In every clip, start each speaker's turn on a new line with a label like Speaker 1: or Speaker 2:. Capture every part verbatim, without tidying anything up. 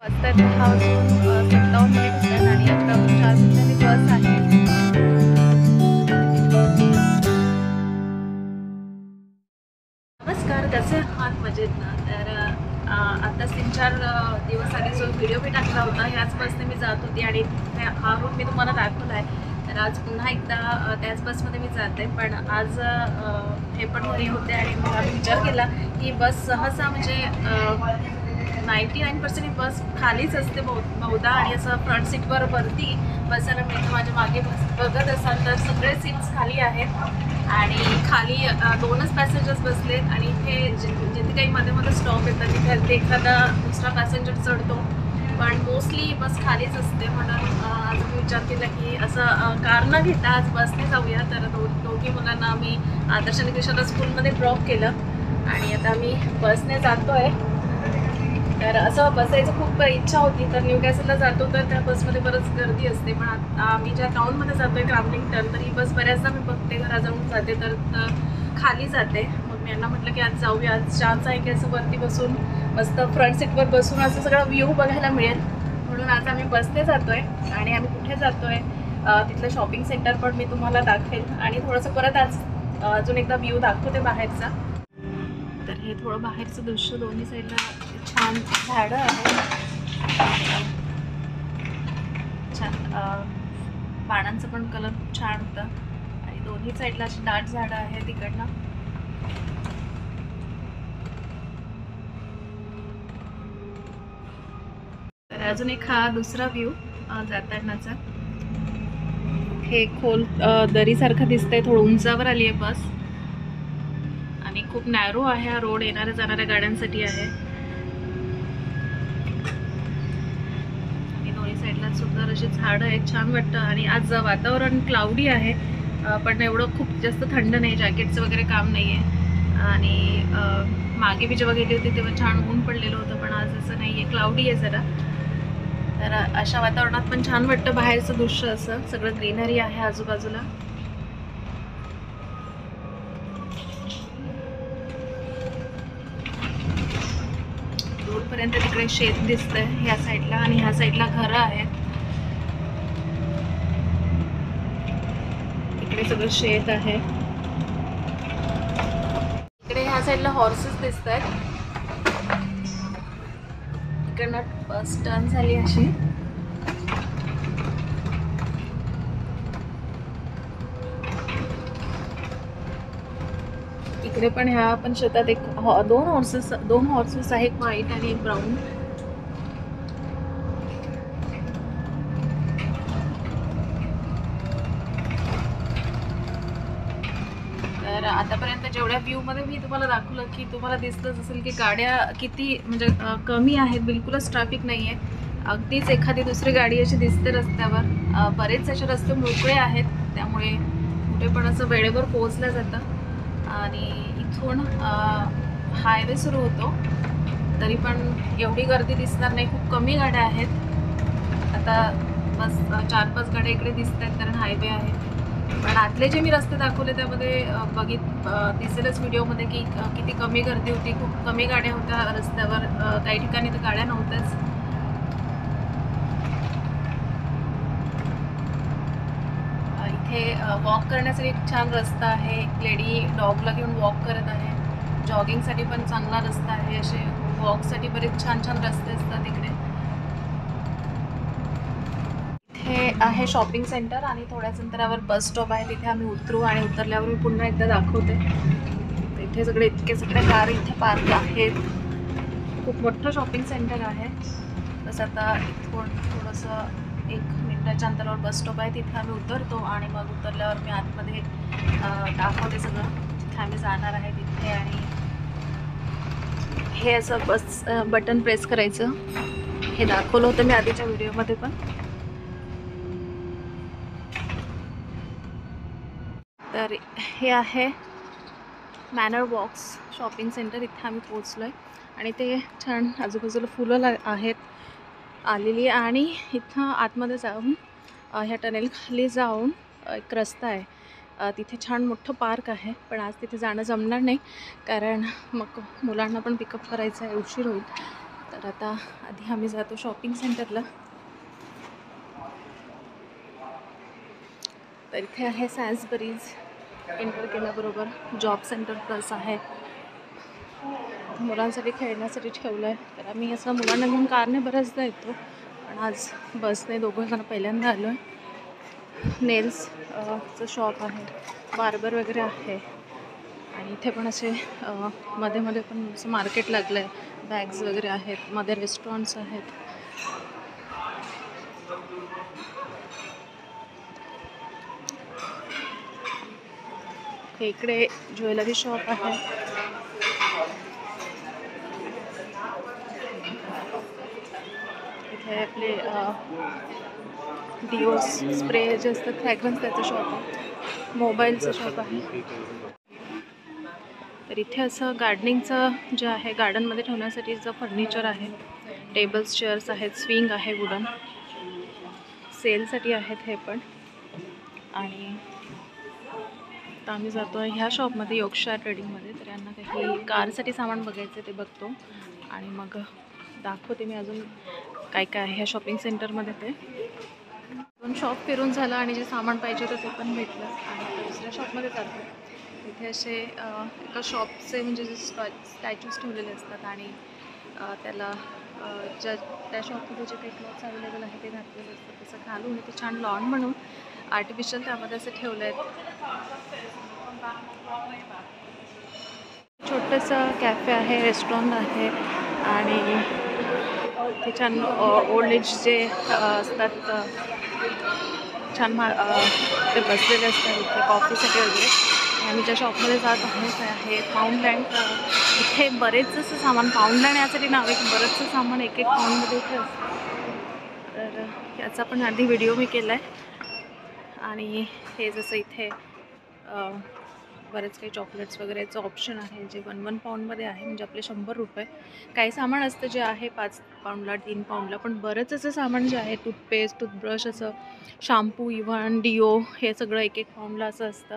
Speaker 1: वाजता दहा वाजून सत्तावन्न मिनिट होत आहेत आणि आता अजून चार मिनिटांनी बस आहे. नमस्कार, कसे आहात? मजेत ना? तर आताच तीन चार दिवस आधी जो व्हिडिओ मी टाकला होता ह्याच बसने मी जात होती आणि हा रूट मी तुम्हाला दाखवला आहे. तर आज पुन्हा एकदा त्याच बसमध्ये मी जाते. पण आज हे पण घरी होते आणि मग आम्ही विचार केला की बस सहसा म्हणजे नाईंटी नाईन पर्सेंट ही बस खालीच असते बहु बहुधा आणि असं फ्रंट सीटवर वरती बसायला मिळतं. माझ्या मागे बस बघत असाल तर सगळे सीट्स खाली आहेत आणि खाली दोनच पॅसेंजर्स बसलेत आणि इथे जिथे काही मध्ये मध्ये स्टॉप येतात तिथे एखादा दुसरा पॅसेंजर चढतो, पण मोस्टली बस खालीच असते. म्हणून आज मी विचार केला की असं कार न घेता आज बसने जाऊया. तर दो दोघी मुलांना आम्ही आदर्श निकेतन स्कूलमध्ये ड्रॉप केलं आणि आता आम्ही बसने जातो आहे. तर असं बसायचं खूप इच्छा होती. तर न्यू कॅसलला जातो तर त्या बसमध्ये बरंच गर्दी असते, पण आता आम्ही ज्या टाऊनमध्ये जातो आहे क्राम्लिंग्टन, तर ही बस बऱ्याचदा मी बघते घराजवळून जाते तर खाली जाते. मग मी यांना म्हटलं की आज जाऊया, आज छानच आहे की असं वरती बसून मस्त फ्रंट सीटवर बसून असं सगळं व्ह्यू बघायला मिळेल. म्हणून आज आम्ही बसने जातो आहे आणि आम्ही कुठे जातो आहे तिथलं शॉपिंग सेंटर पण मी तुम्हाला दाखवेल आणि थोडंसं परत आज अजून एकदा व्ह्यू दाखवते बाहेरचा. तर हे थोडं बाहेरचं दृश्य, दोन्ही साईडला छान झाडं आहेत, छान पानांचं पण कलर खूप छान होतं आणि दोन्ही साईडला अशी दाट झाडं आहेत तिकडनं. तर अजून एक हा दुसरा व्ह्यू जातानाचा. हे खोल दरीसारखं दिसतंय, थोडं उंचावर आली आहे बस आणि खूप नॅरो आहे हा रोड, येणाऱ्या जाणाऱ्या गाड्यांसाठी आहे आणि दोन्ही साईडला सुंदर अशी झाडं आहेत, छान वाटतं. आणि आज वातावरण क्लाउडी आहे, पण एवढं खूप जास्त थंड नाही, जॅकेटचं वगैरे काम नाही आहे. आणि मागे मी जेव्हा गेली होती तेव्हा छान ऊन पडलेलं होतं, पण आज असं नाही आहे, क्लाउडी आहे जरा. तर अशा वातावरणात पण छान वाटतं बाहेरचं दृश्य, असं सगळं ग्रीनरी आहे आजूबाजूला. दूरपर्यंत तिकडे शेत दिसतंय ह्या साईडला आणि ह्या साईडला घरं आहेत. इकडे सगळं शेत आहे. इकडे ह्या साईडला हॉर्सेस दिसत आहेत. इकडनं बस टर्न झाली अशी. इकडे पण ह्या पण शेतात एक दोन हॉर्सेस दोन हॉर्सेस आहे, एक व्हाईट आणि एक ब्राऊन. तर आतापर्यंत जेवढ्या व्ह्यूमध्ये मी तुम्हाला दाखवलं की तुम्हाला दिसलंच असेल की गाड्या किती म्हणजे कमी आहेत, बिलकुलच ट्रॅफिक नाही आहे. अगदीच एखादी दुसरी गाडी अशी दिसते रस्त्यावर. बरेच असे रस्ते मोकळे आहेत, त्यामुळे कुठे पण असं वेळेवर पोहोचलं जातं. आणि इथून हायवे सुरू होतो तरी पण एवढी गर्दी दिसणार नाही, खूप कमी गाड्या आहेत. आता बस चार पाच गाड्या इकडे दिसत आहेत कारण हायवे आहे. पण आतले जे मी रस्ते दाखवले त्यामध्ये बघित दिसेलच व्हिडिओमध्ये की किती कमी गर्दी होती, खूप कमी गाड्या होत्या रस्त्यावर. काही ठिकाणी तर गाड्या नव्हत्याच. इथे वॉक करण्यासाठी एक छान रस्ता आहे, एक लेडी डॉगला घेऊन वॉक करत आहे. जॉगिंगसाठी पण चांगला रस्ता आहे, असे वॉकसाठी बरेच छान छान रस्ते असतात इकडे. हे आहे शॉपिंग सेंटर आणि थोड्याच अंतरावर बस स्टॉप आहे, तिथे आम्ही उतरू आणि उतरल्यावर मी पुन्हा एकदा दाखवते. इथे सगळे इतके सगळे कार इथे पार्क आहेत. खूप मोठं शॉपिंग सेंटर आहे. बस आता इथून थोडंसं एक मिनिटाच्या अंतरावर बस स्टॉप आहे, तिथे आम्ही उतरतो आणि मग उतरल्यावर मी आतमध्ये दाखवते सगळं जिथे आम्ही जाणार आहे तिथे. आणि हे असं बस बटन प्रेस करायचं, हे दाखवलं होतं मी आधीच्या व्हिडिओमध्ये पण. तर हे आहे मॅनर बॉक्स शॉपिंग सेंटर, इथे आम्ही पोचलो आहे आणि ते छान आजूबाजूला फुलं आहेत आलेली. आणि इथं आतमध्ये जाऊन ह्या टनेल खाली जाऊन एक रस्ता आहे, तिथे छान मोठं पार्क आहे. पण आज तिथे जाणं जमणार नाही कारण मग मुलांना पण पिकअप करायचं आहे, उशीर होईल. तर तर आता आधी आम्ही जातो शॉपिंग सेंटरला. तर इथे आहे सॅन्सबरीज. एंटर केल्याबरोबर जॉब सेंटर प्लस आहे. मुलांसाठी खेळण्यासाठी ठेवलं आहे. तर आम्ही असं मुलांना घेऊन कारने बऱ्याचदा येतो, पण आज बसने दोघं जण पहिल्यांदा आलो आहे. नेल्सचं शॉप आहे, बार्बर वगैरे आहे. आणि इथे पण असे मध्ये मध्ये पण असं मार्केट लागलं आहे. बॅग्स वगैरे आहेत, मध्ये रेस्टॉरंट्स आहेत. हे इकडे ज्वेलरी शॉप आहे. इथे आपले डिओ स्प्रे जे असतात फ्रॅग्रन्स त्याचं शॉप आहे. मोबाईलचं शॉप आहे. तर इथे असं गार्डनिंगचं जे आहे, गार्डनमध्ये ठेवण्यासाठीचं फर्निचर आहे. टेबल्स चेअर्स आहेत, स्विंग आहे वुडन, सेलसाठी आहेत हे पण. आणि आता आम्ही जातो आहे ह्या शॉपमध्ये, योगशार ट्रेडिंगमध्ये. तर यांना काही कारसाठी सामान बघायचं ते बघतो आणि मग दाखवते मी अजून काय काय आहे ह्या शॉपिंग सेंटरमध्ये. ते दोन शॉप फिरून झालं आणि जे सामान पाहिजे होतं ते पण भेटलं. आणि दुसऱ्या शॉपमध्ये जातो. इथे असे एका शॉपचे म्हणजे जे स्टॉ स्टॅच्यूज ठेवलेले असतात आणि त्याला ज्या त्या शॉपमध्ये जे काही क्लॉथ्स अवेलेबल आहे ते घातलेले असतात, तसं घालून ते छान लॉन म्हणून आर्टिफिशियल त्यामध्ये असे ठेवले आहेत. छोटंसं कॅफे आहे, रेस्टॉरंट आहे. आणि ते छान ओल्ड एज जे असतात छान मा ते बसलेले असतात इथे कॉफीसाठी वगैरे. आम्ही ज्या शॉपमध्ये जात आहोत ते आहे पाऊंडलँड. इथे बरेच जसं सामान, पाऊंडलँड यासाठी नाव आहे की बरंचसं सामान एक एक पाऊंडमध्ये इथे असतं. तर याचा पण आधी व्हिडिओ मी केला आहे. आणि हे जसं इथे बरेच काही चॉकलेट्स वगैरेचं ऑप्शन आहे जे वन वन पाऊंडमध्ये आहे, म्हणजे आपले शंभर रुपये. काही सामान असतं जे आहे पाच पाऊंडला, तीन पाऊंडला, पण बरंच असं सामान जे आहे टूथपेस्ट, टूथब्रश, असं शॅम्पू, इव्हन डिओ, हे सगळं एक एक पाऊंडला असं असतं.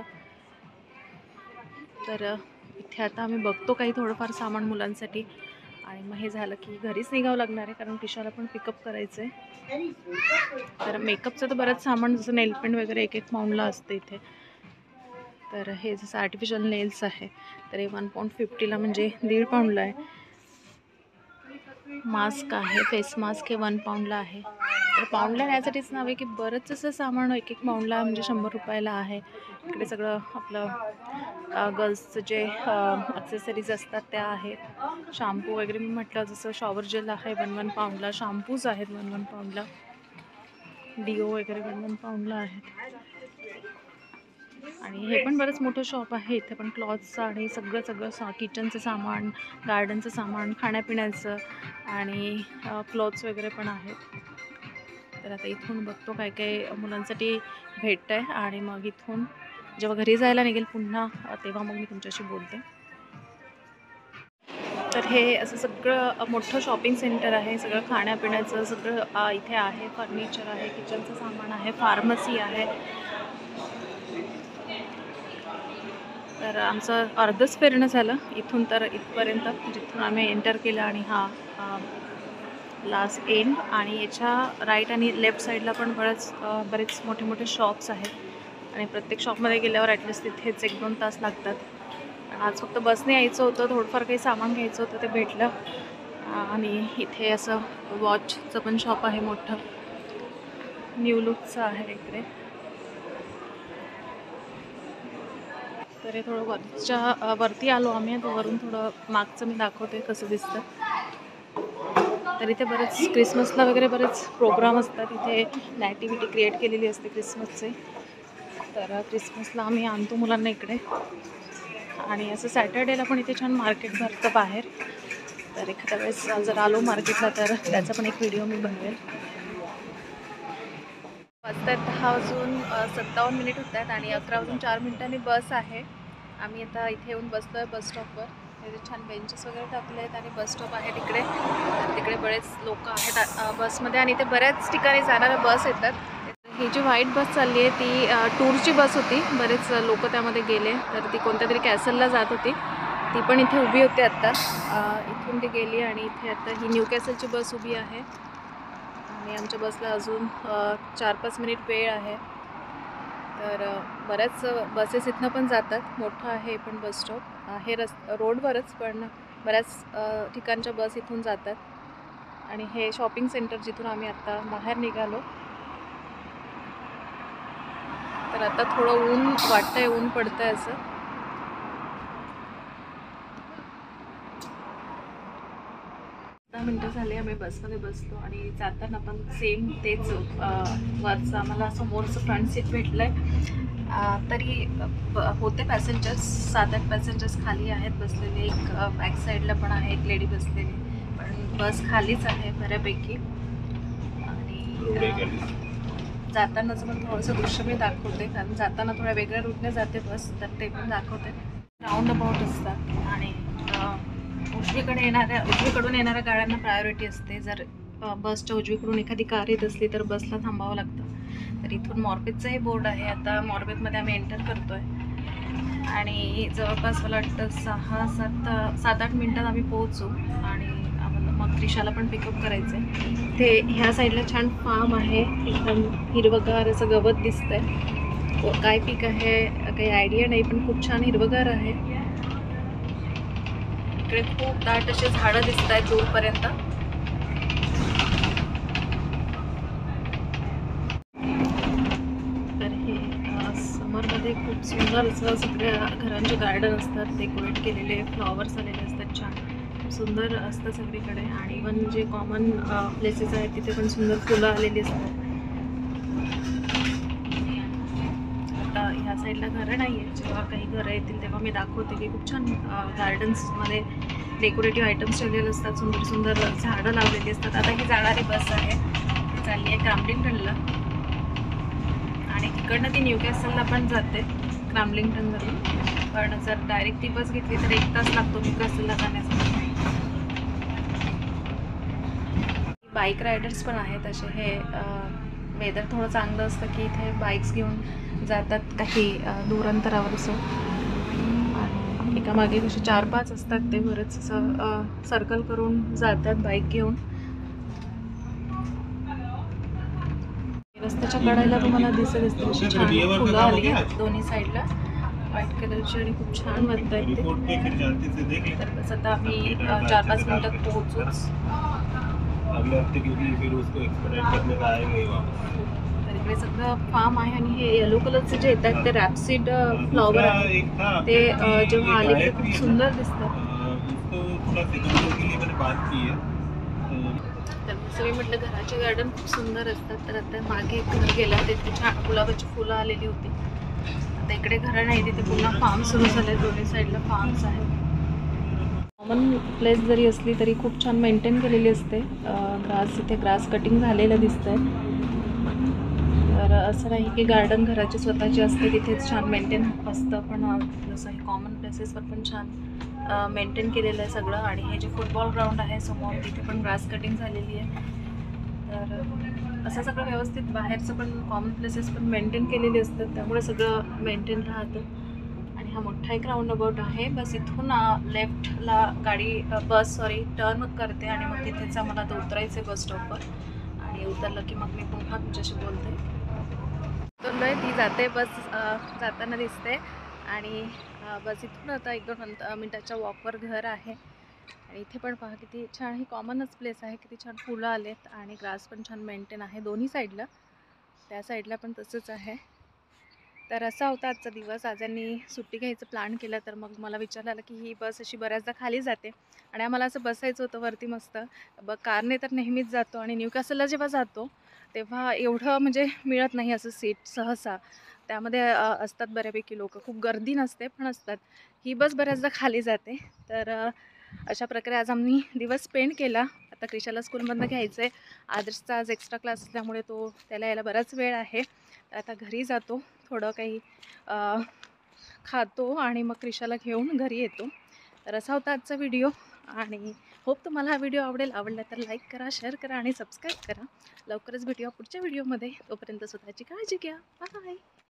Speaker 1: तर इथे आता आम्ही बघतो काही थोडंफार सामान मुलांसाठी. आणि मग हे झालं की घरीच निघावं लागणार आहे, कारण किशाला पण पिकअप करायचं आहे. तर मेकअपचं तर बरंच सामान, जसं नेलपेंट वगैरे एक एक पाऊंडला असतं इथे. तर हे जसं आर्टिफिशियल नेल्स आहे तर हे वन पाऊंड फिफ्टीला म्हणजे दीड पाऊंडला आहे. मास्क आहे, फेस मास्क, हे वन पाऊंडला आहे. तर पाऊंडला यासाठीच नाव आहे की बरंच असं सामान एक एक पाऊंडला म्हणजे शंभर रुपयाला आहे. इकडे सगळं आपलं गर्ल्सचं जे ॲक्सेसरीज असतात त्या आहेत. शॅम्पू वगैरे मी म्हटलं जसं शॉवर जेल आहे वन वन पाऊंडला, शॅम्पूज आहेत वन वन पाऊंडला, डिओ वगैरे वन वन पाऊंडला आहेत. आणि हे पण बरंच मोठं शॉप आहे. इथे पण क्लॉथ्सचं आणि सगळं सगळं सा किचनचं सामान, गार्डनचं सामान, खाण्यापिण्याचं आणि क्लॉथ्स वगैरे पण आहेत. तर आता इथून बघतो काय काय मुलांसाठी भेटतं आहे आणि मग इथून जेव्हा घरी जायला निघेल पुन्हा तेव्हा मग मी तुमच्याशी बोलते. तर हे असं सगळं मोठं शॉपिंग सेंटर आहे. सगळं खाण्यापिण्याचं सगळं इथे आहे. फर्निचर आहे, किचनचं सामान आहे, फार्मसी आहे. तर आमचं अर्धच फिरणं झालं इथून तर इथपर्यंत, जिथून आम्ही एंटर केलं आणि हा लास्ट एंड. आणि याच्या राईट आणि लेफ्ट साईडला पण बरेच बरेच मोठे मोठे शॉप्स आहेत. आणि प्रत्येक शॉपमध्ये गेल्यावर ॲटलिस्ट तिथेच एक दोन तास लागतात. आज फक्त बसने यायचं होतं, थोडंफार काही सामान घ्यायचं होतं ते भेटलं. आणि इथे असं वॉचचं पण शॉप आहे मोठं, न्यू लुकचं आहे इकडे. तर हे थोडं वरच्या वरती आलो आम्ही, तर वरून थोडं मागचं मी दाखवते कसं दिसतं. तर इथे बरेच क्रिसमसला वगैरे बरेच प्रोग्राम असतात. इथे नॅटिव्हिटी क्रिएट केलेली असते क्रिसमसचे. तर क्रिसमसला आम्ही आणतो मुलांना इकडे. आणि असं सॅटर्डेला पण इथे छान मार्केट भरतं बाहेर. तर एखाद्या वेळेस जर आलो मार्केटला तर त्याचा पण एक व्हिडिओ मी बनवेल. वाजतात दहा वाजून सत्तावन्न मिनिट होत आहेत आणि अकरा वाजून चार मिनिटांनी बस आहे. आम्ही आता इथे येऊन बसतो आहे बस स्टॉपवर. तिथे छान बेंचेस वगैरे टाकले आहेत आणि बस स्टॉप आहे तिकडे. तर तिकडे बरेच लोक आहेत बसमध्ये आणि इथे बऱ्याच ठिकाणी जाणाऱ्या बस येतात. ही जी व्हाईट बस चालली आहे ती टूरची बस होती. बरेच लोक त्यामध्ये गेले. तर ती कोणत्या तरी कॅसलला जात होती ती पण इथे उभी होती आत्ता. इथून ती गेली आणि इथे आता ही न्यू कॅसलची बस उभी आहे आणि आमच्या बसला अजून चार पाच मिनिट वेळ आहे. तर बऱ्याच बसेस इथनं पण जातात. मोठं आहे पण बस स्टॉप आहे, रस रोडवरच, पण बऱ्याच ठिकाणच्या बस इथून जातात. आणि हे शॉपिंग सेंटर जिथून आम्ही आत्ता बाहेर निघालो. तर आता थोडं ऊन वाटतंय, ऊन पडतंय असं. दहा मिनटं झाले आम्ही बसमध्ये बसलो आणि जाताना पण सेम तेच वरचं आम्हाला समोरचं फ्रंट सीट भेटलं आहे. तरी होते पॅसेंजर्स, सात आठ पॅसेंजर्स खाली आहेत बसलेले. एक बॅक साईडला पण आहे एक लेडी बसलेली, पण बस खालीच आहे बऱ्यापैकी. आणि जातानाचं पण थोडंसं दृश्य मी दाखवते, कारण जाताना थोड्या वेगळ्या रूटने जाते बस, तर ते पण दाखवते. राऊंड अबाउट असतात आणि उजवीकडे येणाऱ्या उजवीकडून येणाऱ्या गाड्यांना प्रायोरिटी असते. जर बसच्या उजवीकडून एखादी कार येत असली तर बसला थांबावं लागतं. तर इथून मॉर्बेटचं हे बोर्ड आहे. आता मॉर्बेटमध्ये आम्ही एंटर करतो आहे आणि जवळपास मला वाटतं सहा सात सात आठ मिनटात आम्ही पोहोचू. आणि आम्हाला मग त्रिशाला पण पिकअप करायचं आहे. ते ह्या साईडला छान फार्म आहे, एकदम हिरवगार असं गवत दिसतंय. काय पीक आहे काही आयडिया नाही, पण खूप छान हिरवगार आहे. इकडे खूप दाट असे झाडं दिसत आहेत दूरपर्यंत. तर हे समरमध्ये खूप सुंदर असं सगळ्या घरांचे गार्डन असतात, डेकोरेट केलेले, फ्लॉवर्स आलेले असतात, छान सुंदर असतं सगळीकडे. आणि इवन जे कॉमन प्लेसेस आहेत तिथे पण सुंदर फुलं आलेली असतात. आता ह्या साईडला घरं नाही आहेत, जेव्हा काही घरं येतील तेव्हा मी दाखवते की खूप छान गार्डन्समध्ये डेकोरेटिव्ह आयटम्स ठेवलेले असतात, सुंदर सुंदर झाडं लावलेली असतात. आता ही जाणारी बस आहे, ती चालली आहे क्रॅम्लिंग्टनला आणि तिकडनं ती न्यू कॅसलला पण जाते क्रॅम्लिंग्टनवरून. पण जर डायरेक्ट ती बस घेतली तर एक तास लागतो न्यू कॅसलला जाण्यासाठी. बाईक रायडर्स पण आहेत असे. हे वेदर थोडं चांगलं असतं की इथे बाईक्स घेऊन जातात काही दूर अंतरावर असं. आणि एकामागे कसे चार पाच असतात, ते बरंच असं सर्कल करून जातात बाईक घेऊन. रस्त्याच्या कडेला तुम्हाला दिसत असते अशी छान फुलं आली आहेत दोन्ही साईडला, व्हाईट कलरची, आणि खूप छान वाटत आहेत ते. तर बस आता आम्ही चार पाच मिनिटात पोहोचूच. तर इकडे सगळं फार्म आहे आणि हे येलो कलरचे जे येतात ते रॅपसीड फ्लॉवर आहे. ते जेव्हा आले ते खूप सुंदर दिसतात. तर जसं मी म्हटलं घराचे गार्डन खूप सुंदर असतात. तर आता मागे एक घर गेलं, तिथे छान गुलाबाची फुलं आलेली होती. आता इकडे घरं नाही, तिथे पुन्हा फार्म सुरू झाले, दोन्ही साईडला फार्म्स आहेत. कॉमन प्लेस जरी असली तरी खूप छान मेंटेन केलेली असते. ग्रास इथे ग्रास कटिंग झालेलं दिसतंय. तर असं नाही की गार्डन घराची स्वतःची असते तिथेच छान मेंटेन असतं, पण जसं हे कॉमन प्लेसेसवर पण छान मेंटेन केलेलं आहे सगळं. आणि हे जे फुटबॉल ग्राउंड आहे समोर, तिथे पण ग्रास कटिंग झालेली आहे. तर असं सगळं व्यवस्थित, बाहेरचं पण कॉमन प्लेसेस पण मेंटेन केलेली असतात, त्यामुळे सगळं मेंटेन राहतं. आणि हा मोठा एक राऊंड अबाउट आहे. बस इथून लेफ्टला गाडी बस सॉरी टर्न करते आणि मग तिथेच आम्हाला आता उतरायचं आहे बस स्टॉपवर. आणि उतरलं की मग मी पुन्हा तुमच्याशी बोलते. उतरलो आहे, ती जाते बस जाताना दिसते. आणि बस इथून आता एक दोन मिनटाच्या वॉकवर घर आहे. आणि इथे पण पहा किती छान, ही कॉमनच प्लेस आहे, किती छान फुलं आलेत आणि ग्रास पण छान मेंटेन आहे दोन्ही साईडला. त्या साईडला पण तसंच आहे. तर असा होता आजचा दिवस. आज यांनी सुट्टी घ्यायचं प्लॅन केलं, तर मग मला विचारलं की ही बस अशी बऱ्याचदा खाली जाते आणि आम्हाला असं बसायचं होतं वरती मस्त. ब कारने तर नेहमीच जातो आणि न्यू कॅसलला जेव्हा जातो तेव्हा एवढं म्हणजे मिळत नाही असं सीट सहसा. त्यामध्ये असतात बऱ्यापैकी लोक, खूप गर्दी नसते पण असतात. ही बस बऱ्याचदा खाली जाते. तर अशा प्रकारे आज आम्ही दिवस स्पेंड केला. आता क्रिशाला स्कूलमधनं घ्यायचं आहे. आदर्शचा आज एक्स्ट्रा क्लास असल्यामुळे तो त्याला यायला बराच वेळ आहे. आता घरी जातो, थोडं काही खातो आणि मग क्रिशाला घेऊन घरी येतो. तर असा होता आजचा व्हिडिओ आणि होप तुम्हाला हा व्हिडिओ आवडेल. आवडला तर लाईक करा, शेअर करा आणि सबस्क्राईब करा. लवकरच भेटूया पुढच्या व्हिडिओमध्ये. तोपर्यंत स्वतःची काळजी घ्या. बाय.